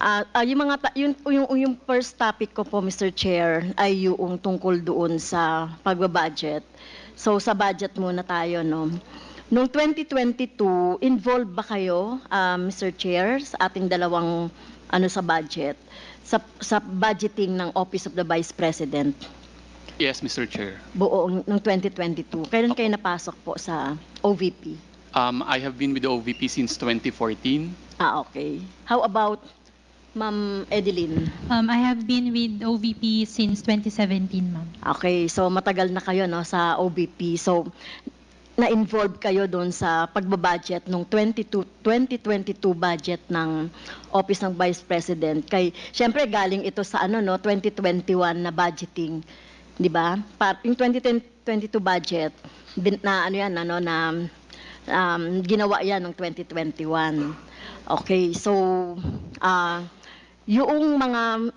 Yung first topic ko po, Mr. Chair, ay yung tungkol doon sa pagbabudget. So sa budget muna tayo, no. Noong 2022, involved ba kayo, Mr. Chair, sa ating dalawang sa budget, sa budgeting ng Office of the Vice President? Yes, Mr. Chair. Buo ng 2022. Kailan kayo napasok po sa OVP? I have been with the OVP since 2014. Okay. How about Ma'am Edeline? I have been with OVP since 2017, ma'am. Okay, so matagal na kayo, no, sa OVP. So na-involve kayo doon sa pagbabudget ng 2022 budget ng Office ng Vice President. Syempre galing ito sa 2021 na budgeting, 'di ba? Yung 2022 budget na ginawa 'yan ng 2021. Okay, so yung mga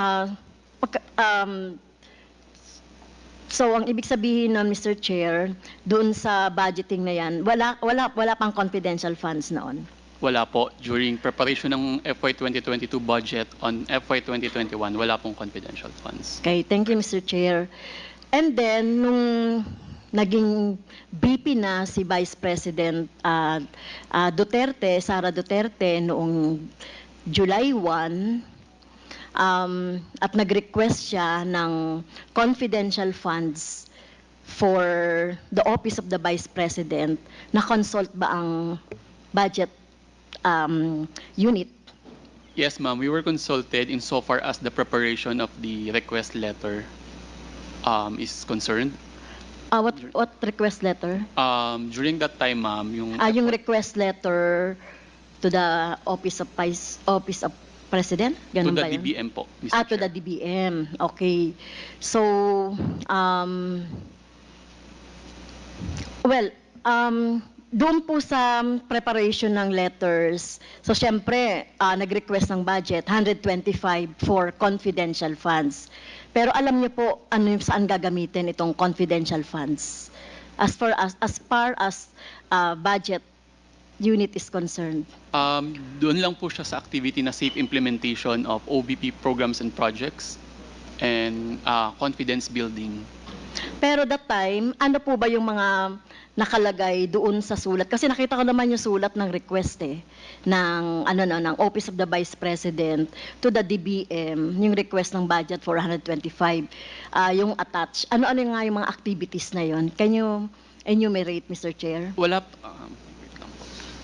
so ang ibig sabihin na, Mr. Chair, doon sa budgeting na 'yan, wala pang confidential funds noon. Wala po. During preparation ng FY 2022 budget on FY 2021, wala pong confidential funds. Okay, thank you, Mr. Chair. And then, nung naging VP na si Vice President Duterte, Sara Duterte, noong July 1, at nag-request siya ng confidential funds for the Office of the Vice President, na-consult ba ang budget unit? Yes, ma'am. We were consulted insofar as the preparation of the request letter is concerned. What request letter? During that time, ma'am, yung request letter to the Office of President? Ganun to the ba yun? DBM po, Mr. To the Chair. DBM. Okay. So, doon po sa preparation ng letters, so syempre, nag-request ng budget, 125 for confidential funds. Pero alam niyo po saan gagamitin itong confidential funds as far as budget unit is concerned? Doon lang po siya sa activity na safe implementation of OVP programs and projects and confidence building. Pero that time, ano po ba yung mga nakalagay doon sa sulat? Kasi nakita ko naman yung sulat ng request ng Office of the Vice President to the DBM, yung request ng budget for 125, yung attached. Ano-ano nga yung mga activities na yon? Can you enumerate, Mr. Chair? Wala. Wait lang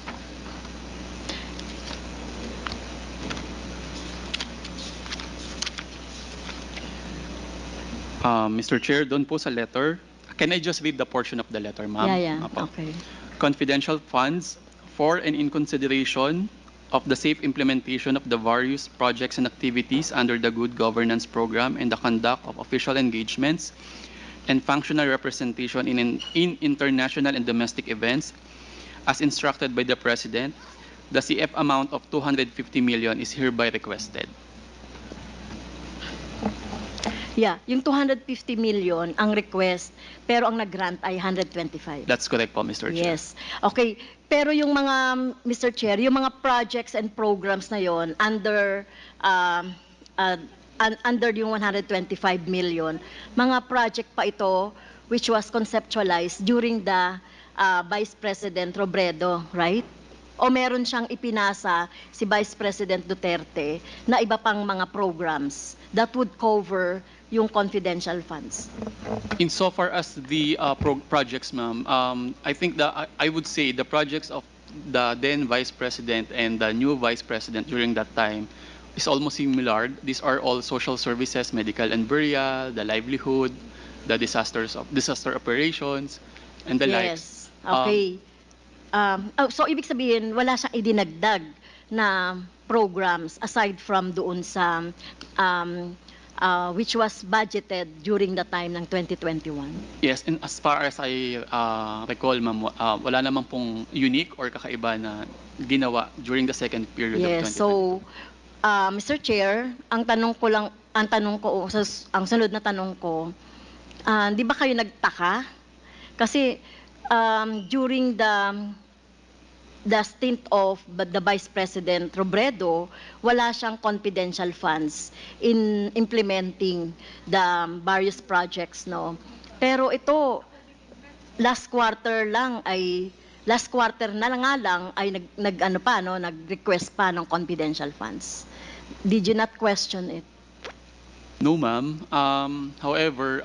po. Mr. Chair, doon po sa letter, can I just read the portion of the letter, ma'am? Yeah. Apo. Okay. Confidential funds for and in consideration of the safe implementation of the various projects and activities under the Good Governance Program and the conduct of official engagements and functional representation in international and domestic events as instructed by the President. The CF amount of 250 million is hereby requested. Yeah, yung 250 million ang request, pero ang nag-grant ay 125. That's correct po, Mr. Chair. Yes. Okay. Pero yung mga, Mr. Chair, yung mga projects and programs na yon under yung 125 million, mga project pa ito which was conceptualized during the Vice President Robredo, right? O meron siyang ipinasa si Vice President Duterte na iba pang mga programs that would cover yung confidential funds? Insofar as the projects, ma'am, I think I would say the projects of the then Vice President and the new Vice President during that time is almost similar. These are all social services, medical and burial, the livelihood, the disaster operations, and the likes. Yes. Okay. So ibig sabihin, wala siyang idinagdag na programs aside from doon sa which was budgeted during the time ng 2021. Yes, and as far as I recall, ma'am, wala namang pong unique or kakaiba na ginawa during the second period of 2022. Yes, so Mr. Chair, ang sunod na tanong ko, di ba kayo nagtaka? Kasi during the the stint of the Vice President Robredo, wala siyang confidential funds in implementing the various projects, no. Pero ito, last quarter na lang nga lang ay nag-request pa ng confidential funds. Did you not question it? No, ma'am. However,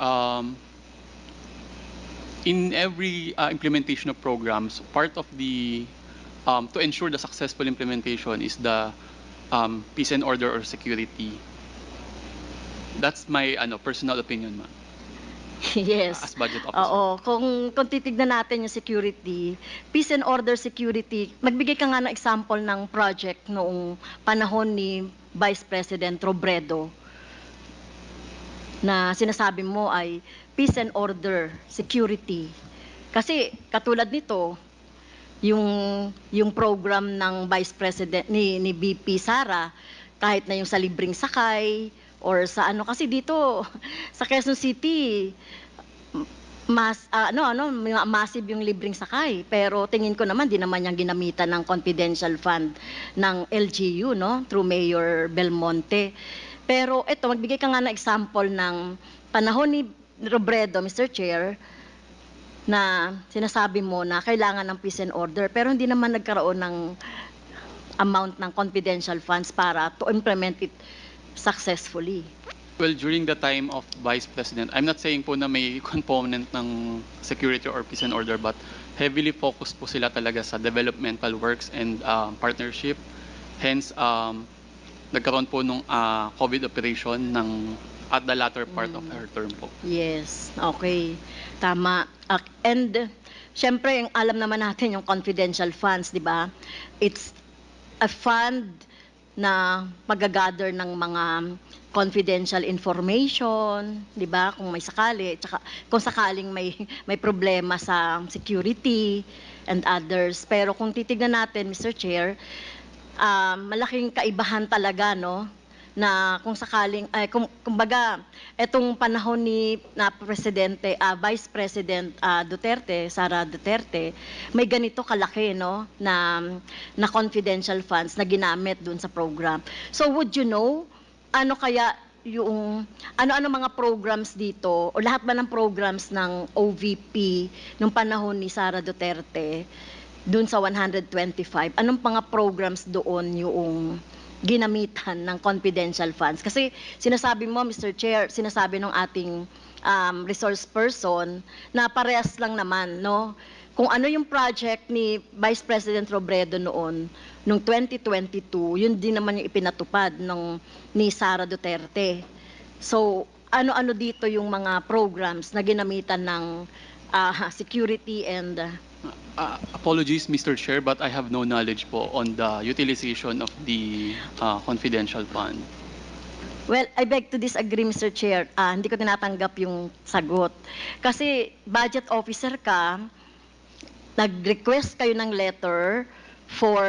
in every implementation of programs, part of the to ensure the successful implementation is the peace and order or security. That's my personal opinion, ma'am. Yes. As budget officer. Oo, kung titignan natin yung security, peace and order security, magbigay ka nga ng example ng project noong panahon ni Vice President Robredo na sinasabi mo ay peace and order security. Kasi katulad nito, yung program ng Vice President ni VP Sara, kahit na yung sa libreng sakay or sa kasi dito sa Quezon City massive yung libreng sakay, pero tingin ko naman di naman yung ginamitan ng confidential fund ng LGU, no, through Mayor Belmonte. Pero ito, magbigay ka nga ng example ng panahon ni Robredo, Mr. Chair, na sinasabi mo na kailangan ng peace and order, pero hindi naman nagkaroon ng amount ng confidential funds para to implement it successfully. Well, during the time of Vice President, I'm not saying po na may component ng security or peace and order, but heavily focused po sila talaga sa developmental works and partnership. Hence, nagkaroon po nung COVID operation at the latter part of her term po. Yes, okay. Tama. And syempre, alam naman natin yung confidential funds, di ba? It's a fund na pag-gather ng mga confidential information, 'di ba? Kung may sakali, tsaka kung sakaling may problema sa security and others. Pero kung titignan natin, Mr. Chair, malaking kaibahan talaga, no? Na kung sakaling kumbaga etong panahon ni Presidente Vice President Duterte, Sara Duterte, may ganito kalaki, no, na confidential funds na ginamit dun sa program. So would you know ano kaya yung ano mga programs dito o lahat ba ng programs ng OVP nung panahon ni Sara Duterte dun sa 125, anong mga programs doon yung ginamitan ng confidential funds? Kasi sinasabi mo, Mr. Chair, sinasabi ng ating resource person na parehas lang naman, no? Kung ano yung project ni Vice President Robredo noong 2022, yun din naman yung ipinatupad ni Sara Duterte. So, ano-ano dito yung mga programs na ginamitan ng security and Apologies, Mr. Chair, but I have no knowledge po on the utilization of the confidential fund. Well, I beg to disagree, Mr. Chair. Hindi ko tinatanggap yung sagot. Kasi budget officer ka, nag-request kayo ng letter for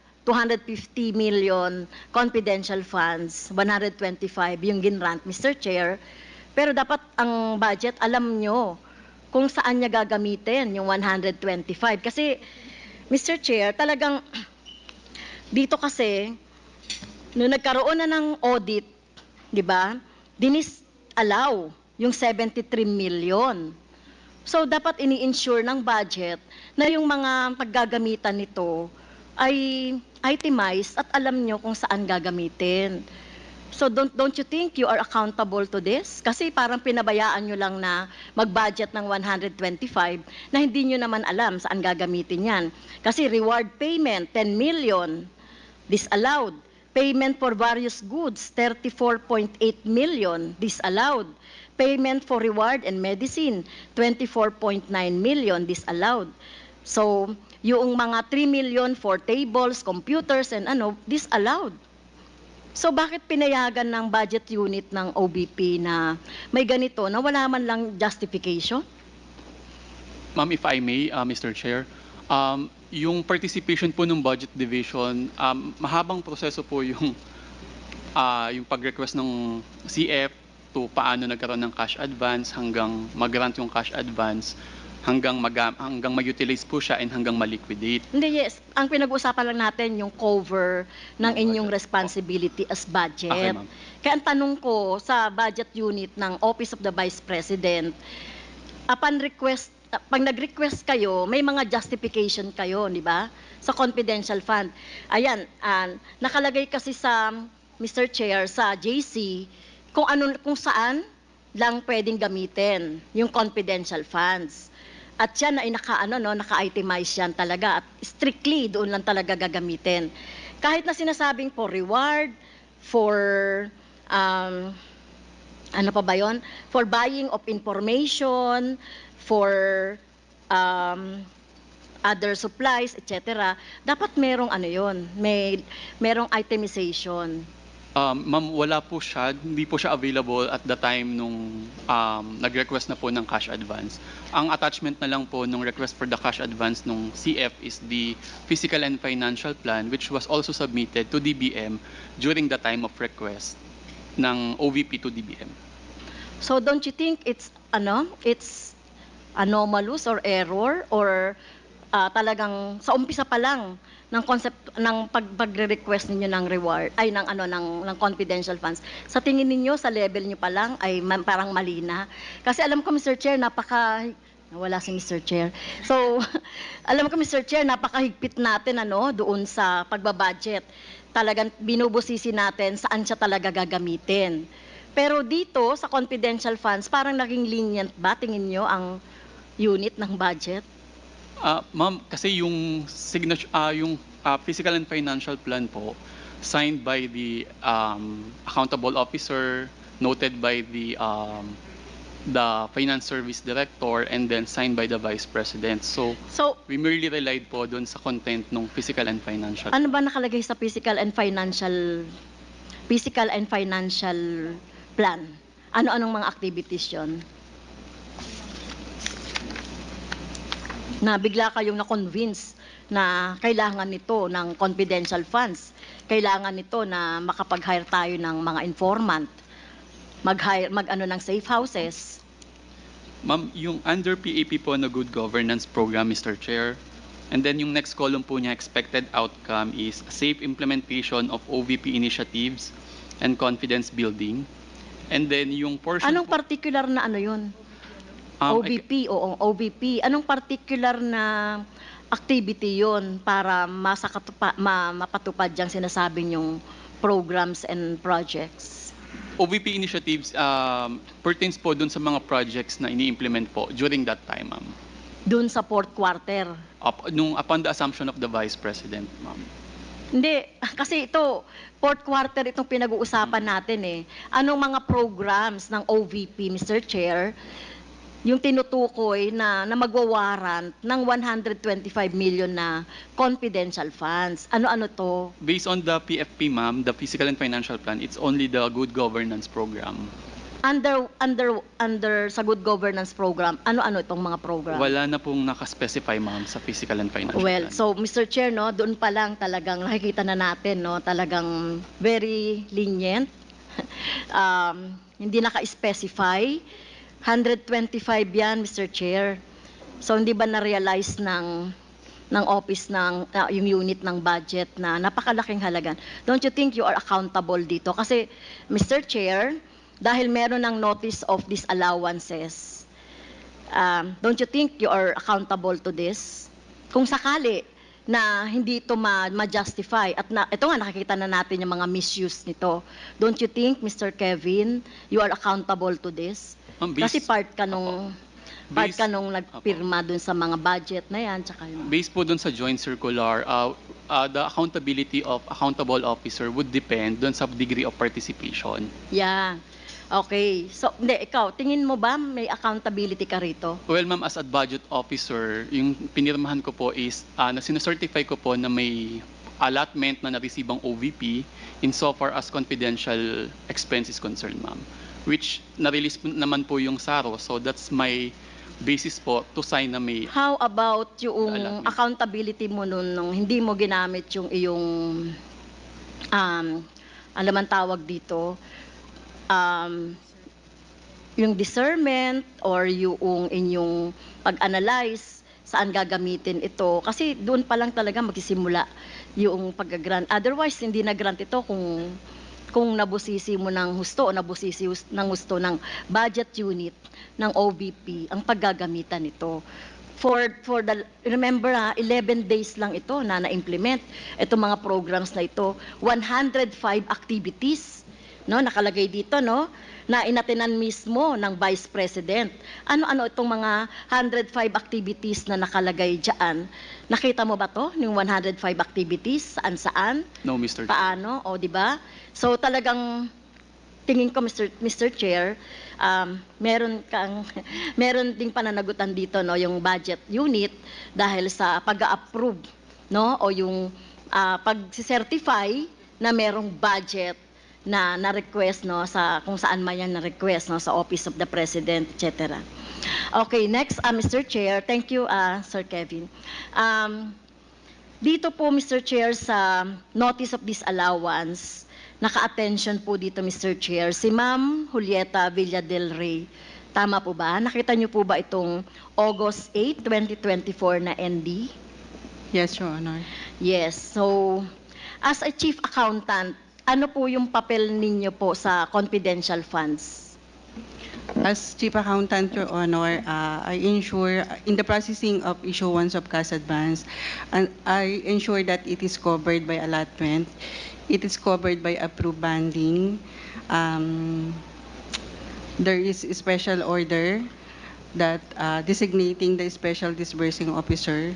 250 million confidential funds, 125 yung ginrant, Mr. Chair. Pero dapat ang budget, alam nyo kung saan niya gagamitin yung 125. Kasi, Mr. Chair, talagang dito kasi, nung nagkaroon na ng audit, di ba, dinis-allow yung 73 million. So, dapat ini-ensure ng budget na yung mga paggagamitan nito ay itemized at alam nyo kung saan gagamitin. So, don't you think you are accountable to this? Kasi parang pinabayaan nyo lang na mag-budget ng 125 na hindi nyo naman alam saan gagamitin yan. Kasi reward payment, 10 million, disallowed. Payment for various goods, 34.8 million, disallowed. Payment for reward and medicine, 24.9 million, disallowed. So, yung mga 3 million for tables, computers, and disallowed. So, bakit pinayagan ng budget unit ng OBP na may ganito na wala man lang justification? Ma'am, if I may, Mr. Chair, yung participation po ng budget division, mahabang proseso po yung pag-request ng CF to paano nagkaroon ng cash advance hanggang mag-grant yung cash advance. hanggang ma-utilize po siya and hanggang ma-liquidate. Hindi, yes. Ang pinag-uusapan lang natin yung cover ng Yung inyong budget. responsibility as budget. Okay, ma'am. Kaya ang tanong ko sa budget unit ng Office of the Vice President, upon request, pag nag-request kayo, may mga justification kayo, di ba? Sa confidential fund. Ayan, nakalagay kasi sa Mr. Chair, sa JC, kung saan lang pwedeng gamitin yung confidential funds. At yan ay naka-itemize yan talaga at strictly doon lang talaga gagamitin. Kahit na sinasabing for reward, for ano pa ba yun? For buying of information, for other supplies, etc. Dapat merong merong itemization. Ma'am, wala po siya, hindi po siya available at the time nung nag-request na po ng cash advance. Ang attachment na lang po nung request for the cash advance nung CF is the physical and financial plan which was also submitted to DBM during the time of request ng OVP to DBM. So don't you think it's anomalous or error or talagang sa umpisa pa lang ng concept ng pagre-request ninyo ng reward ay ng confidential funds, sa tingin ninyo sa level niyo pa lang ay parang mali na? Kasi alam ko, Mr. Chair, nawala si Mr. Chair. So alam ko, Mr. Chair, napakahigpit natin doon sa pagbabudget. Talagang binubusisi natin saan siya talaga gagamitin. Pero dito sa confidential funds, parang naging lenient ba tingin niyo ang unit ng budget? Ma'am, kasi yung physical and financial plan po signed by the accountable officer, noted by the finance service director, and then signed by the vice president. So we merely relied po doon sa content ng physical and financial. Ano ba nakalagay sa physical and financial plan? Ano-anong mga activities 'yon? Na bigla kayong na-convince na kailangan nito ng confidential funds. Kailangan nito na makapag-hire tayo ng mga informant, ng safe houses. Ma'am, yung under PAP po na Good Governance Program, Mr. Chair, and then yung next column po niya, expected outcome is safe implementation of OVP initiatives and confidence building. And then yung portion Anong po, particular na yun? I- OVP. Anong particular na activity yon para mapatupad yung sinasabi niyong programs and projects? OVP initiatives pertains po dun sa mga projects na ini-implement po during that time, ma'am. Doon sa fourth quarter. Upon the assumption of the Vice President, ma'am. Hindi, kasi fourth quarter itong pinag-uusapan natin eh. Anong mga programs ng OVP, Mr. Chair, yung tinutukoy na magwawarrant ng 125 million na confidential funds? Ano-ano to? Based on the PFP, ma'am, the Physical and Financial Plan, it's only the Good Governance Program. Under sa good governance program, ano-ano itong mga program? Wala na pong nakaspecify, ma'am, sa Physical and Financial Well, Plan. so Mr. Chair, doon pa lang talagang nakikita na natin, talagang very lenient. Hindi naka-specify. 125 yan, Mr. Chair. So hindi ba na-realize ng office yung unit ng budget na napakalaking halaga? Don't you think you are accountable dito? Kasi, Mr. Chair, dahil meron ng notice of disallowances, don't you think you are accountable to this? Kung sakali na hindi ito ma-justify at ito nga nakikita na natin yung mga misuse nito, don't you think, Mr. Kevin, you are accountable to this? Kasi part ka nung nagpirma dun sa mga budget na yan, tsaka yung... Based po dun sa joint circular, the accountability of accountable officer would depend dun sa degree of participation. Yeah. Okay. So, ikaw, tingin mo ba may accountability ka rito? Well, ma'am, as a budget officer, yung pinirmahan ko po is na sinucertify ko po na may allotment na na-receive ang OVP insofar as confidential expense is concerned, ma'am. Which na-release naman po yung SARO. So that's my basis po to sign na may... How about yung allotment. accountability mo nung hindi mo ginamit yung iyong, ano man tawag dito, yung discernment or yung inyong pag-analyze, saan gagamitin ito. Kasi doon pa lang talaga magsisimula yung pag-grant. Otherwise, hindi na grant ito kung nabusisi mo ng husto o nabusisi ng husto ng budget unit ng OVP ang paggagamitan nito. For the, remember 11 days lang ito na na-implement itong mga programs na ito, 105 activities, no, nakalagay dito, no, na inatinan mismo ng Vice President. Ano-ano itong mga 105 activities na nakalagay diyan? Nakita mo ba to, yung 105 activities, saan-saan? No, Mr. Chair. Paano? O, di ba? So talagang tingin ko, Mr. Chair, meron ding pananagutan dito, no, yung budget unit dahil sa pag-approve, no, o yung pag-certify na merong budget na request, no, sa kung saan man yan na request, no, sa Office of the President, etc. Okay, next, Mr. Chair, thank you, Sir Kevin. Dito po, Mr. Chair, sa notice of disallowance, naka-attention po dito, Mr. Chair, si Ma'am Julieta Villa del Rey. Tama po ba? Nakita niyo po ba itong August 8, 2024 na ND? Yes, Your Honor. Yes. So, as a chief accountant, ano po yung papel ninyo po sa confidential funds? As Chief Accountant, Your Honor, I ensure in the processing of issuance of cash advance, and I ensure that it is covered by allotment, it is covered by approved banding. There is a special order that designating the special disbursing officer.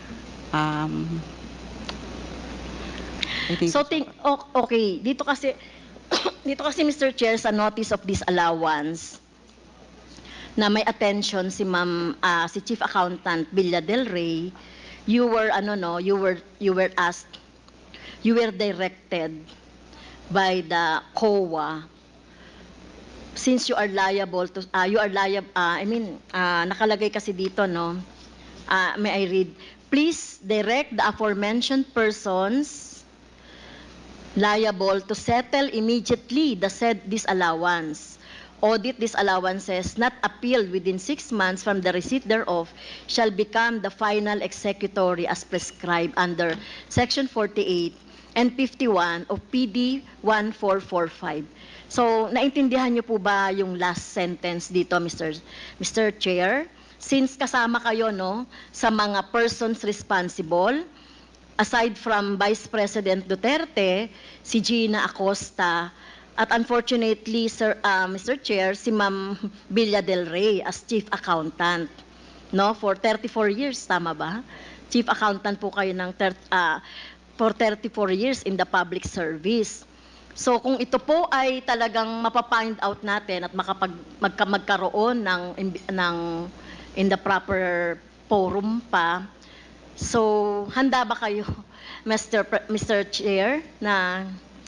I think So, okay, dito kasi Mr. Chair, sa notice of disallowance, na may attention si Ma'am, si Chief Accountant Villa del Rey, you were asked, you were directed by the COA, since you are liable to, nakalagay kasi dito, no, may I read, please direct the aforementioned persons liable to settle immediately the said disallowance. Audit disallowances not appealed within 6 months from the receipt thereof shall become the final executory as prescribed under Section 48 and 51 of PD 1445. So, naintindihan niyo po ba yung last sentence dito, Mr. Chair? Since kasama kayo, no, sa mga persons responsible, aside from Vice President Duterte, si Gina Acosta, at unfortunately, Mr. Chair, si Ma'am Villa del Rey as Chief Accountant, no, for 34 years, tama ba? Chief Accountant po kayo for 34 years in the public service. So kung ito po ay talagang mapapind out natin at magkaroon ng in the proper forum pa, so handa ba kayo, Mr. Chair, na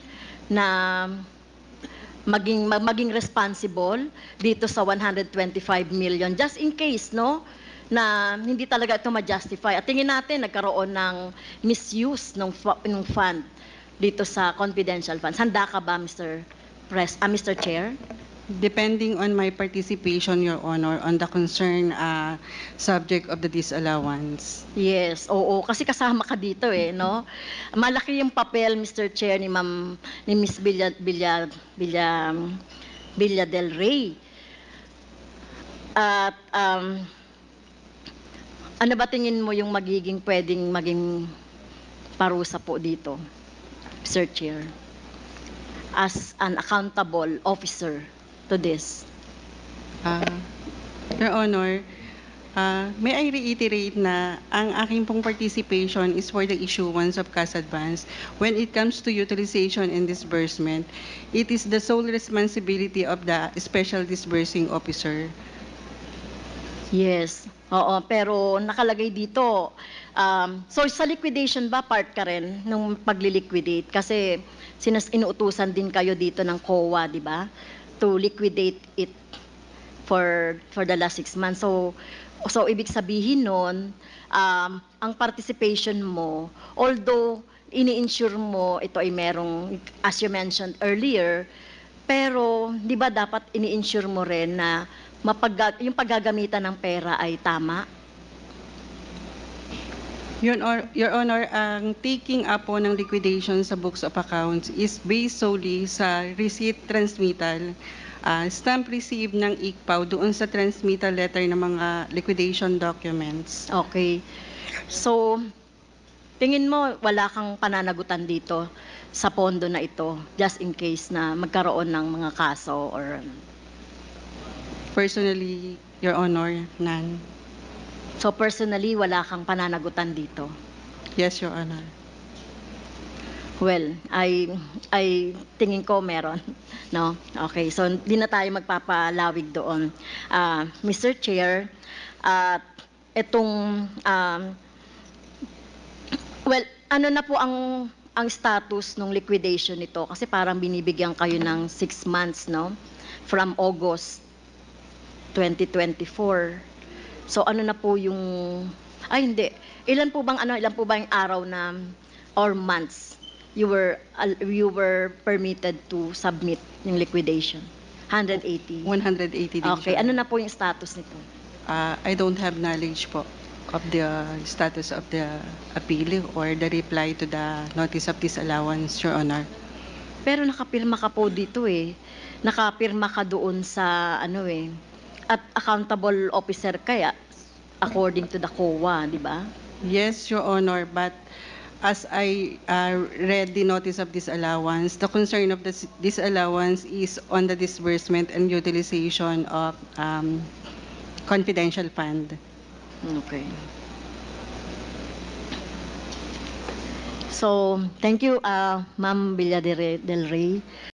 maging responsible dito sa 125 million just in case, no, na hindi talaga ito ma-justify. At tingin natin nagkaroon ng misuse ng fund dito sa confidential funds. Handa ka ba, Mr. Chair? depending on my participation, Your Honor, on the concerned subject of the disallowance. Yes, oo, kasi kasama ka dito no? Malaki yung papel, Mr. Chair, ni Miss Villa del Rey. At ano ba tingin mo yung pwedeng maging parusa po dito, Mr. Chair, as an accountable officer to this? Your Honor, may I reiterate na ang aking pong participation is for the issuance of cash advance. When it comes to utilization and disbursement, it is the sole responsibility of the special disbursing officer. Yes, oo, pero nakalagay dito, so sa liquidation ba, part ka rin nung pagli-liquidate? Kasi inuutusan din kayo dito ng COA, di ba? To liquidate it for the last 6 months. So ibig sabihin nun, ang participation mo, although ini-insure mo, ito ay merong, as you mentioned earlier, Pero, di ba dapat ini-ensure mo rin na yung paggagamitan ng pera ay tama? Your Honor, ang taking up po ng liquidation sa books of accounts is based solely sa receipt transmittal, stamp receive ng ICPAW doon sa transmittal letter ng mga liquidation documents. Okay. So, tingin mo wala kang pananagutan dito sa pondo na ito just in case na magkaroon ng mga kaso or Personally, Your Honor, none. so personally wala kang pananagutan dito? Yes, Your Honor. Well, ay tingin ko meron, no? Okay, so hindi na tayo magpapalawig doon. Mr. Chair, at itong well, ano na po ang status ng liquidation nito kasi parang binibigyan kayo ng 6 months, no? From August 2024. So ano na po yung hindi. Ilan po bang yung araw na or months you were permitted to submit yung liquidation? 180. 180 days. Okay, Your ano Honor. na po yung status nito? I don't have knowledge po of the status of the appeal or the reply to the notice of disallowance, Your Honor. Pero nakapirma ka po dito eh. Nakapirma ka doon sa at accountable officer kaya according to the COA, di ba? Yes, Your Honor, but as I read the notice of disallowance, the concern of the disallowance is on the disbursement and utilization of confidential fund. Okay. So, thank you, Ma'am Villa del Rey.